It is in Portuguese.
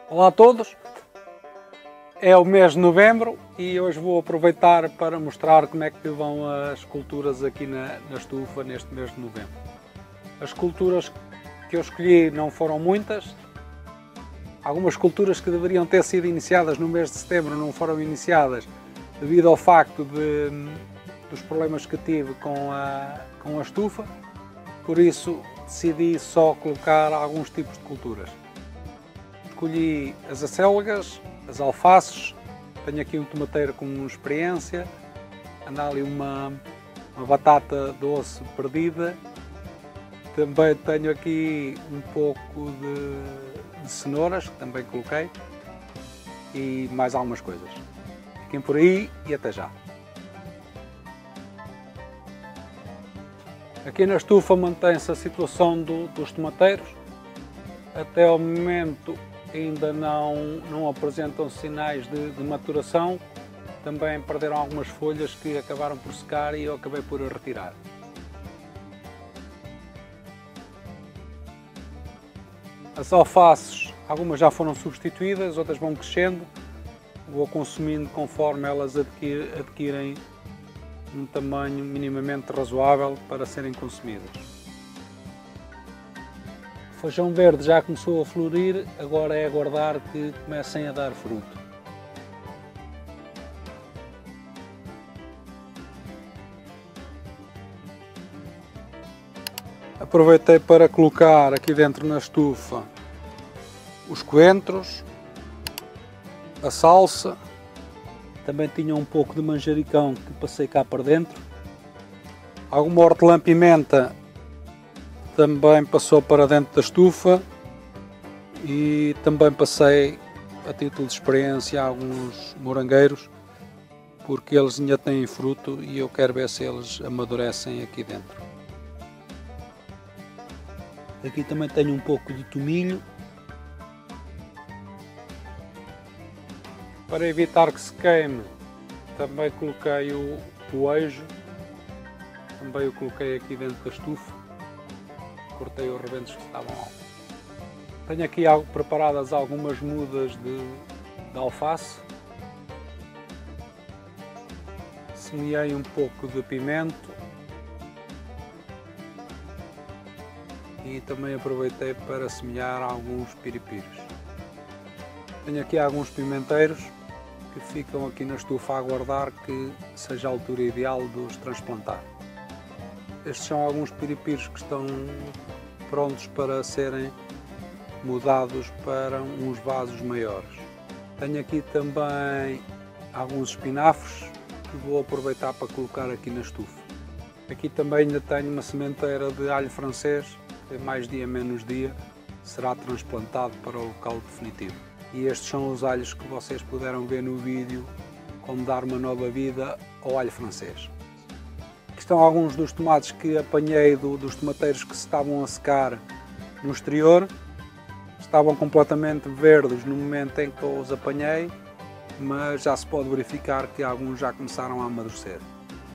Olá a todos, é o mês de novembro e hoje vou aproveitar para mostrar como é que vão as esculturas aqui na estufa neste mês de novembro. As esculturas que eu escolhi não foram muitas, algumas esculturas que deveriam ter sido iniciadas no mês de setembro não foram iniciadas devido ao facto dos problemas que tive com a estufa, por isso decidi só colocar alguns tipos de culturas. Escolhi as acélgas, as alfaces, tenho aqui um tomateiro com experiência, anda ali uma batata doce perdida, também tenho aqui um pouco de cenouras, que também coloquei, e mais algumas coisas. Fiquem por aí e até já! Aqui na estufa mantém-se a situação dos tomateiros, até ao momento ainda não apresentam sinais de maturação, também perderam algumas folhas que acabaram por secar e eu acabei por retirar. As alfaces, algumas já foram substituídas, outras vão crescendo, vou consumindo conforme elas adquirem um tamanho minimamente razoável para serem consumidas. O feijão verde já começou a florir, agora é aguardar que comecem a dar fruto. Aproveitei para colocar aqui dentro na estufa os coentros, a salsa, também tinha um pouco de manjericão que passei cá para dentro, alguma hortelã-pimenta também passou para dentro da estufa e também passei, a título de experiência, alguns morangueiros, porque eles ainda têm fruto e eu quero ver se eles amadurecem aqui dentro. Aqui também tenho um pouco de tomilho. Para evitar que se queime, também coloquei o poejo, também o coloquei aqui dentro da estufa. Cortei os rebentos que estavam lá. Tenho aqui preparadas algumas mudas de alface. Semeei um pouco de pimento. E também aproveitei para semear alguns piripiros. Tenho aqui alguns pimenteiros que ficam aqui na estufa a aguardar que seja a altura ideal de os transplantar. Estes são alguns piripiros que estão prontos para serem mudados para uns vasos maiores. Tenho aqui também alguns espinafres que vou aproveitar para colocar aqui na estufa. Aqui também ainda tenho uma sementeira de alho francês, que mais dia menos dia será transplantado para o local definitivo. E estes são os alhos que vocês puderam ver no vídeo, como dar uma nova vida ao alho francês. Aqui estão alguns dos tomates que apanhei dos tomateiros que se estavam a secar no exterior. Estavam completamente verdes no momento em que eu os apanhei, mas já se pode verificar que alguns já começaram a amadurecer.